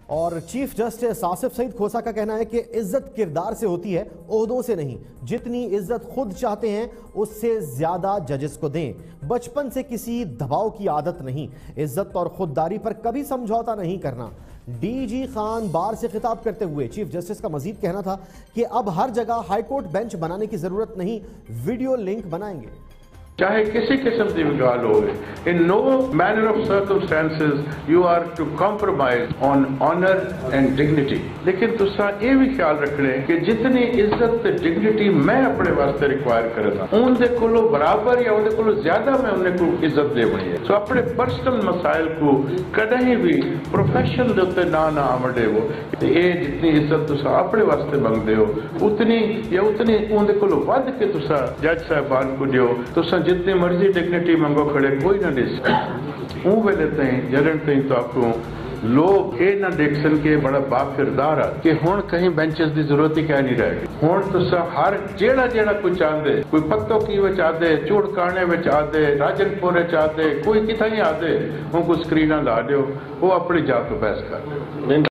اور chief justice Asif Saeed Khosa کا کہنا ہے کہ عزت کردار سے ہوتی ہے، عہدوں سے نہیں۔ جتنی عزت خود چاہتے ہیں اس سے زیادہ ججز کو دیں۔ بچپن سے کسی دباؤ کی عادت نہیں، عزت اور خودداری پر کبھی سمجھوتا نہیں کرنا۔ ڈی جی خان بار سے خطاب کرتے ہوئے چیف جسٹس کا مزید کہنا تھا کہ اب ہر جگہ ہائی کورٹ بینچ بنانے کی ضرورت نہیں، ویڈیو لنک بنائیں گے۔ چاہے کسی قسم کی بھی گال ہوئے، in no manner of circumstances you are to compromise on honor and dignity. لیکن تسا یہ بھی خیال رکھنے کہ جتنی عزت تے ڈگنیٹی میں اپنے واسطے ریکوائر کرنا ان دے کولو برابر یا ان دے کولو زیادہ میں انہیں کو عزت دے بنی ہے۔ سو اپنے پرسنل مسائل کو کدہیں بھی پروفیشن دے اتنے نہ آمڑے ہو، یہ جتنی عزت تسا اپنے واسطے منگ دے ہو اتنی یا اتنی ان دے کولو ود کے تسا جج صاحبان کو دیو۔ تسا جتنی مرضی ڈگنیٹی منگو کھڑے کوئی نہ دے سکتے اون ویلے تائیں جلن تائیں تو آپ کو لوگ یہ نہ دیکھ سن کے بڑا با کردار ہے کہ ہون کہیں بینچز دی ضرورت ہی کیا نہیں رہے گی۔ ہون تو سا ہر جیڑا کوئی چاہ دے، کوئی پتوں کی وہ چاہ دے، چوڑ کانے میں چاہ دے، راجن پورے چاہ دے، کوئی کتھا ہی آ دے ان کو سکرینہ لا دیو، وہ اپنی جا کو بحث کر